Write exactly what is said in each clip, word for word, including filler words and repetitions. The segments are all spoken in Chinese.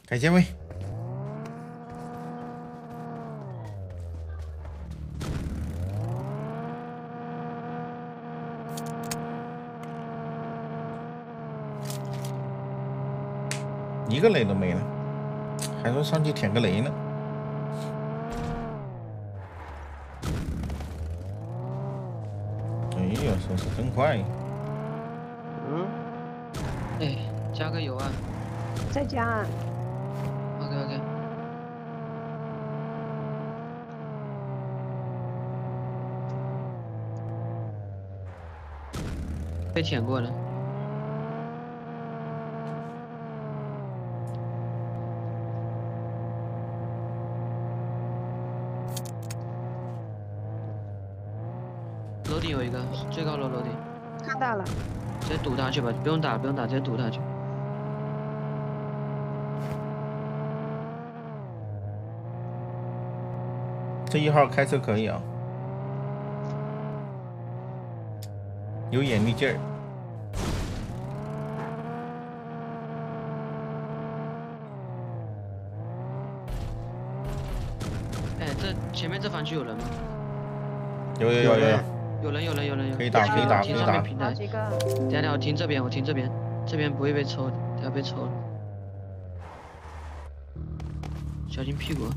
改键位。一个雷都没了，还说上去舔个雷呢。哎呀，说是真快。 嗯。哎，加个油啊！ 再加啊。 OK OK。被舔过了。 楼顶有一个，最高楼楼顶。 看到了。 直接堵他去吧，不用打，不用打，直接堵他去。 这一号开车可以啊，有眼力劲儿。 哎，这前面这房区有人吗？ 有有有有有。 有人有人有人有， 可以打可以打可以打。 好几个。 等下等下，我停这边，我停这边，这边不会被抽，等下被抽了。小心屁股。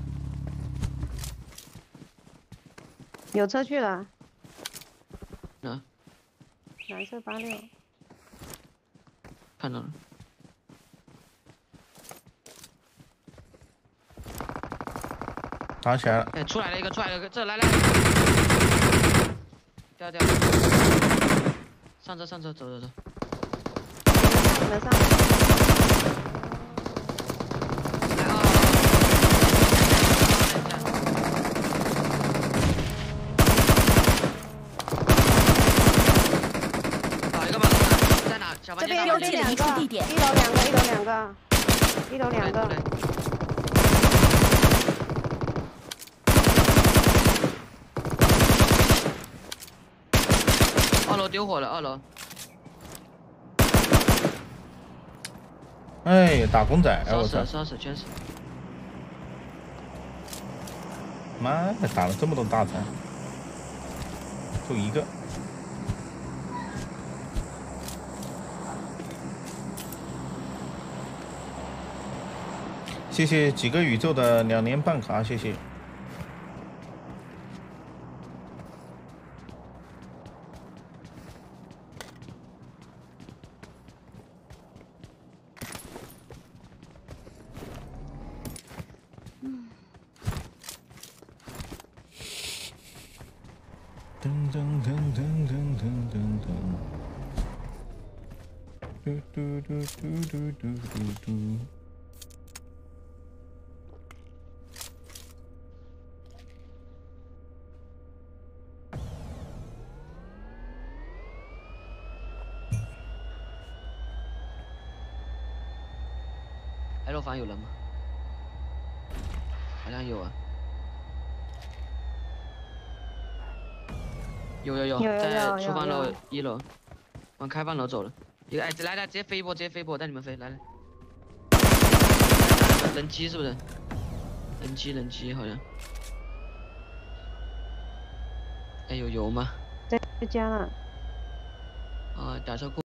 有车去了。 哪？ 蓝色八六。 看到了。 打起来了。 哎，出来了一个，出来了一个，这来来。 掉掉！上车上车，走走走。 能上。 来啊！找一个吧，在哪？小房间。 这边有这两个，一楼两个，一楼两个，一楼两个。 二楼丢火了，二楼。 哎，打工仔，哎我操！ 烧死，全死。 妈呀，打了这么多大残，就一个。谢谢几个宇宙的两年半卡，谢谢。 噔噔噔噔噔噔噔噔，嘟嘟嘟嘟嘟嘟嘟嘟。 I楼房有人吗？好像有啊。 有有有，在厨房楼一楼，往开放楼走了。一个哎，来来，直接飞一波，直接飞一波，带你们飞，来来。人机是不是？人机人机好像。哎，有油吗？ 在加了。 啊，打车库。